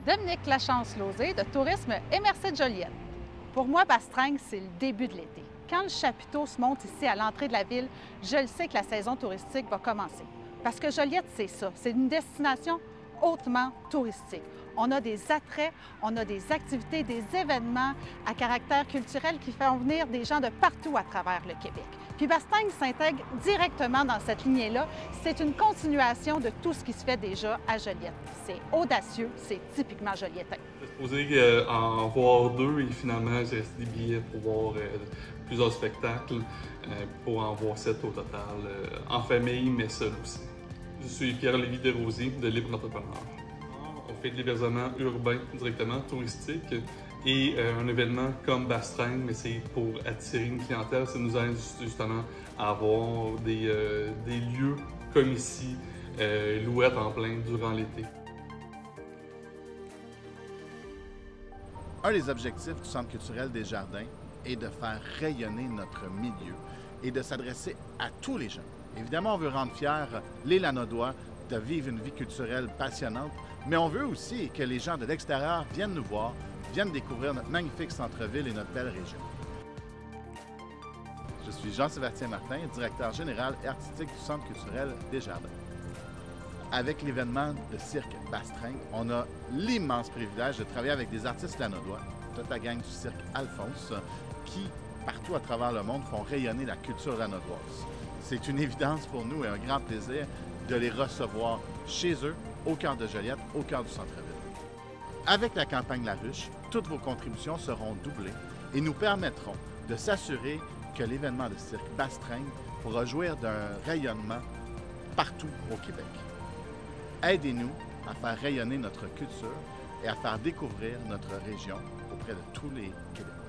Dominique Lachance-Lauzé de Tourisme MRC de Joliette. Pour moi, Bastringue, c'est le début de l'été. Quand le chapiteau se monte ici à l'entrée de la ville, je le sais que la saison touristique va commencer. Parce que Joliette, c'est ça. C'est une destination hautement touristique. On a des attraits, on a des activités, des événements à caractère culturel qui font venir des gens de partout à travers le Québec. Puis Bastringue s'intègre directement dans cette lignée-là. C'est une continuation de tout ce qui se fait déjà à Joliette. C'est audacieux, c'est typiquement joliettain. J'ai supposé en voir deux et finalement j'ai resté des billets pour voir plusieurs spectacles, pour en voir 7 au total, en famille mais seul aussi. Je suis Pierre-Lévis Desrosiers de Libre Entrepreneur. On fait de l'hébergement urbain directement, touristique, et un événement comme Bastringue, mais c'est pour attirer une clientèle, ça nous aide justement à avoir des lieux comme ici, loués à temps plein durant l'été. Un des objectifs du Centre culturel des Jardins est de faire rayonner notre milieu et de s'adresser à tous les gens. Évidemment, on veut rendre fiers les Lanaudois de vivre une vie culturelle passionnante, mais on veut aussi que les gens de l'extérieur viennent nous voir, viennent découvrir notre magnifique centre-ville et notre belle région. Je suis Jean-Sébastien Martin, directeur général et artistique du Centre culturel des Jardins. Avec l'événement de cirque Bastringue, on a l'immense privilège de travailler avec des artistes lanaudois, toute la gang du cirque Alphonse, qui, partout à travers le monde, font rayonner la culture lanaudoise. C'est une évidence pour nous et un grand plaisir de les recevoir chez eux, au cœur de Joliette, au cœur du centre-ville. Avec la campagne La Ruche, toutes vos contributions seront doublées et nous permettront de s'assurer que l'événement de cirque Bastringue pourra jouir d'un rayonnement partout au Québec. Aidez-nous à faire rayonner notre culture et à faire découvrir notre région auprès de tous les Québécois.